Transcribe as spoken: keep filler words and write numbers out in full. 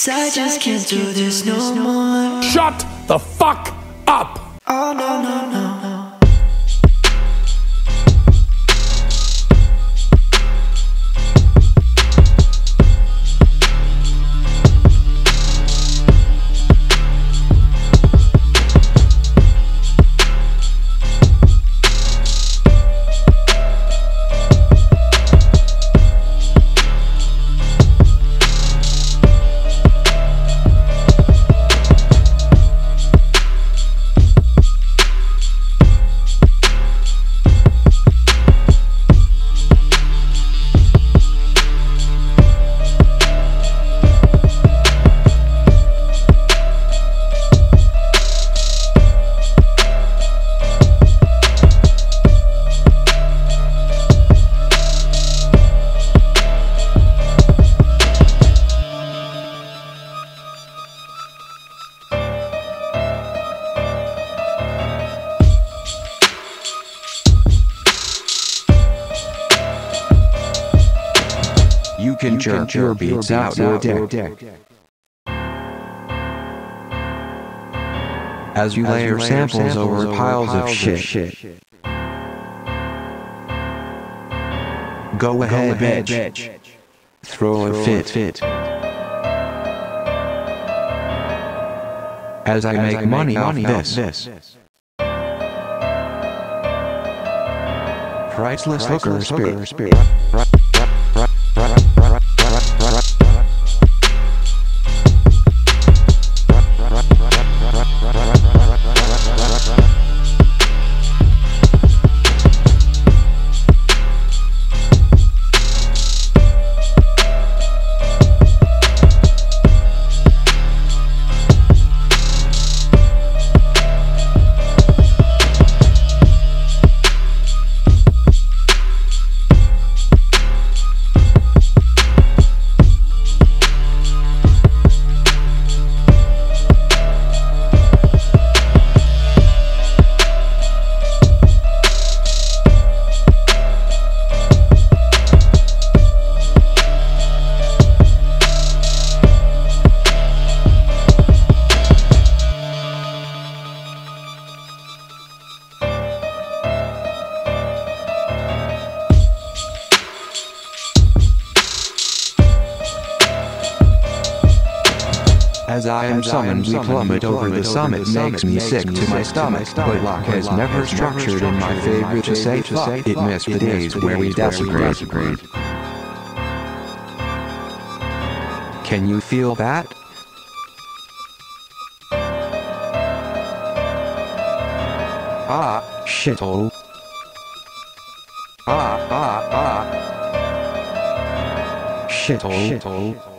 'Cause I just can't do this no more. Shut the fuck up! Oh no, no, no, no. You can jerk your beats out your dick. As you layer samples over piles of shit. Go ahead, bitch. Throw a fit. As I make money off this. Priceless hooker spirit. As I am summoned, we plummet over the summit. Makes me sick to my stomach. But luck has never structured in my favor to say fuck. It missed the days where we desecrate. Can you feel that? Ah, shit-oh. Ah, ah, ah. Shit-oh.